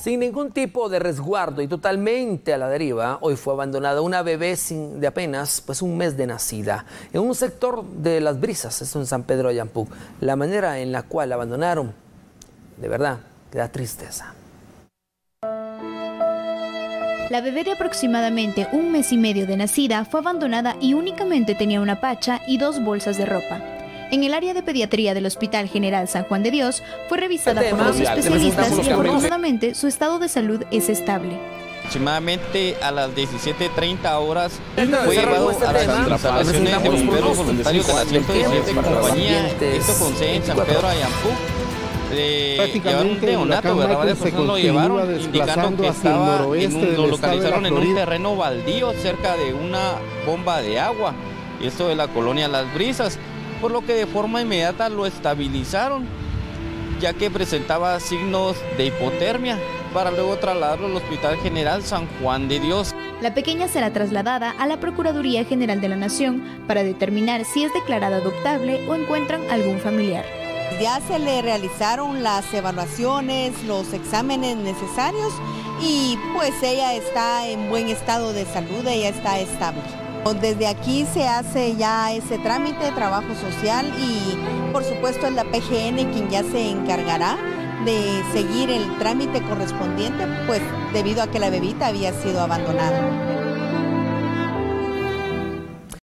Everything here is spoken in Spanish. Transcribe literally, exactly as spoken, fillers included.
Sin ningún tipo de resguardo y totalmente a la deriva, hoy fue abandonada una bebé sin, de apenas pues, un mes de nacida en un sector de Las Brisas, esto en San Pedro de Ayampú. La manera en la cual la abandonaron, de verdad, da tristeza. La bebé de aproximadamente un mes y medio de nacida fue abandonada y únicamente tenía una pacha y dos bolsas de ropa. En el área de pediatría del Hospital General San Juan de Dios fue revisada por los especialistas y afortunadamente su estado de salud es estable. Aproximadamente a las diecisiete treinta horas fue llevado a las instalaciones de bomberos voluntarios de la ciento diecisiete compañía, esto con sede en San Pedro de Ayampú. Eh, llevaron un neonato, ¿verdad? Varias personas lo llevaron, indicando que estaba en un, lo localizaron en un terreno baldío cerca de una bomba de agua, y esto de la colonia Las Brisas, por lo que de forma inmediata lo estabilizaron, ya que presentaba signos de hipotermia, para luego trasladarlo al Hospital General San Juan de Dios. La pequeña será trasladada a la Procuraduría General de la Nación para determinar si es declarada adoptable o encuentran algún familiar. Ya se le realizaron las evaluaciones, los exámenes necesarios y pues ella está en buen estado de salud, ella está estable. Desde aquí se hace ya ese trámite de trabajo social y por supuesto es la P G N quien ya se encargará de seguir el trámite correspondiente, pues debido a que la bebita había sido abandonada.